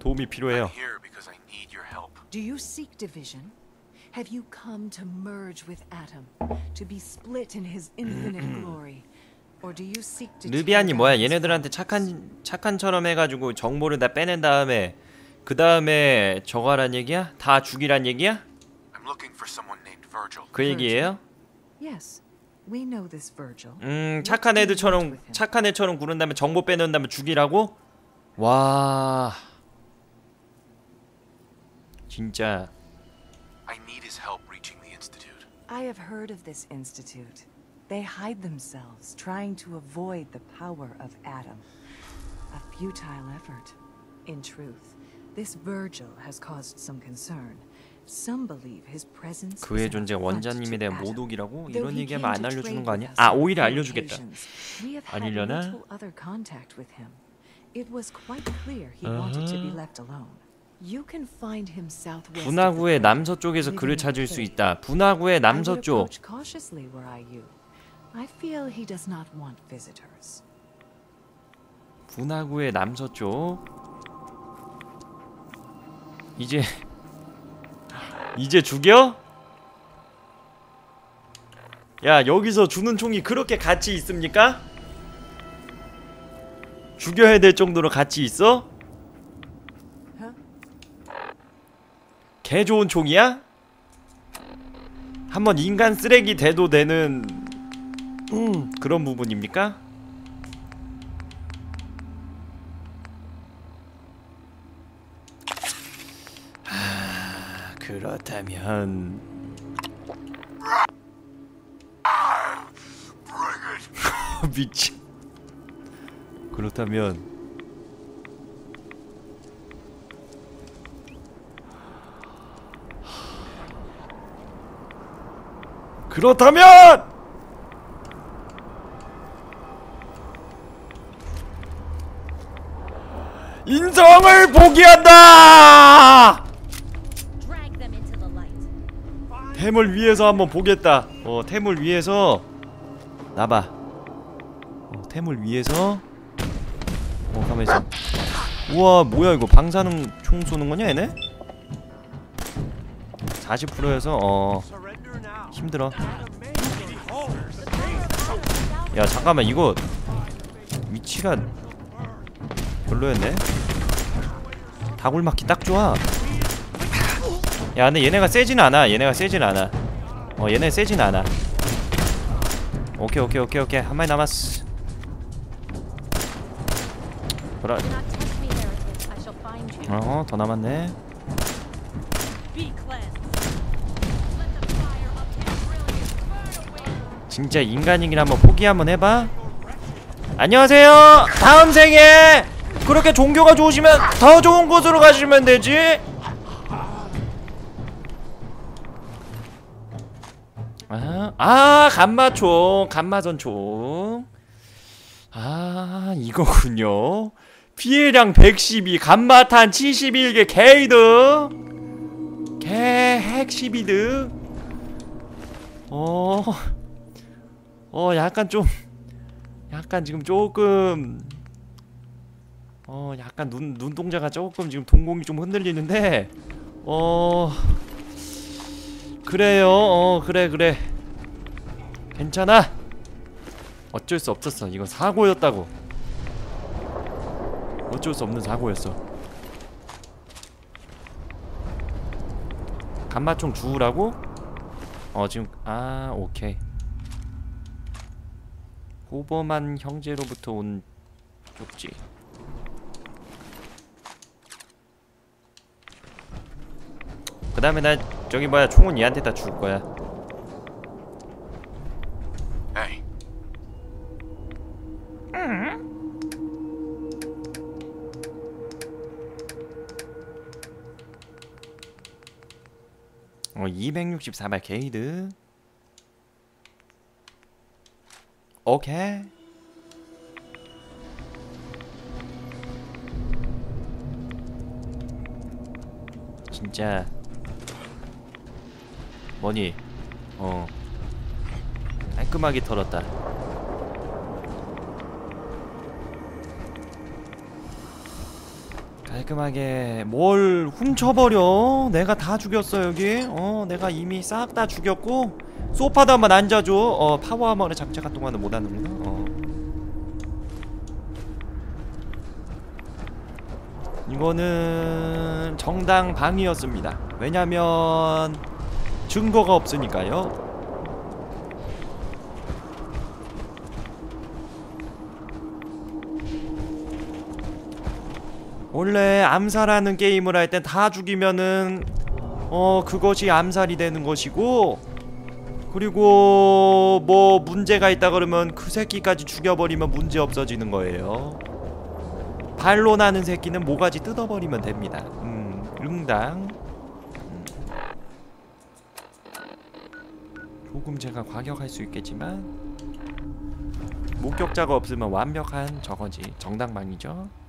도움이 필요해요. Do you seek division? Have you come to merge with Atom, to be split in his infinite glory? Or do you seek to 르비안이 뭐야? 얘네들한테 착한처럼 해가지고 정보를 다 빼낸 다음에 그 다음에 저거 하란 얘기야? 다 죽이란 얘기야? 그 얘기예요? Yes, we know this Virgil. 착한 애처럼 구른 다음에 정보 빼낸 다음에 죽이라고? 와, 진짜. I need his help reaching the Institute. I have heard of this institute. They hide themselves, trying to avoid the power of Atom. A futile effort. In truth, this Virgil has caused some concern. Some believe his presence. 그의 존재가 원자님에 대한 모독이라고? 이런 얘기하면 안 알려주는 거 아니야? 아, 오히려 알려주겠다. 아니려나? It was quite clear he wanted to be left alone. You can find him southwest. 분화구의 남서쪽에서 그를 찾을 수 있다. 분화구의 남서쪽. Cautiously were I you. I feel he does not want visitors. 분화구의 남서쪽. 이제 죽여? 야, 여기서 주는 총이 그렇게 가치 있습니까? 죽여야 될 정도로 가치 있어? 개 좋은 총이야? 한번 인간 쓰레기 돼도 되는 그런 부분입니까? 그렇다면 미친. 그렇다면 인성을 포기한다! 템을 위해서 한번 보겠다. 템을 위해서 나봐. 템을 위해서 가만있어. 우와, 뭐야 이거. 방사능 총 쏘는 거냐 얘네? 40%여서 힘들어. 야, 잠깐만, 이거 위치가 별로였네. 다굴맞기 딱 좋아. 야, 근데 얘네가 세진 않아. 얘네 세진 않아. 오케이. 한 마리 남았어. 그래. 더 남았네. 진짜 인간이긴 한번 포기 한번 해봐. 안녕하세요. 다음 생에 그렇게 종교가 좋으시면 더 좋은 곳으로 가시면 되지. 감마총, 감마전총. 이거군요. 피해량 112, 감마탄 71개, 개이득, 개핵 12득. 약간 지금 조금 약간 눈동자가 조금 지금 동공이 좀 흔들리는데 그래요. 그래 괜찮아. 어쩔 수 없었어. 이건 사고였다고. 어쩔 수 없는 사고였어. 감마총 주우라고? 지금 오케이. 호범한 형제로부터 온 쪽지. 그 다음에 나 저기 뭐야, 총은 얘한테 다 줄 거야. Hey. 264발 게이드. 오케이. 진짜 뭐니? 깔끔하게 털었다. 깔끔하게 뭘 훔쳐버려. 내가 다 죽였어 여기. 내가 이미 싹 다 죽였고. 소파도 한번 앉아줘. 파워하머를 장착한 동안은 못하는구나. 이거는 정당 방위였습니다. 왜냐면 증거가 없으니까요. 원래 암살하는 게임을 할 땐 다 죽이면은 그것이 암살이 되는 것이고, 그리고 뭐 문제가 있다 그러면 그 새끼까지 죽여버리면 문제 없어지는 거예요. 반론하는 새끼는 모가지 뜯어버리면 됩니다. 응당. 조금 제가 과격할 수 있겠지만 목격자가 없으면 완벽한 저거지. 정당방위죠.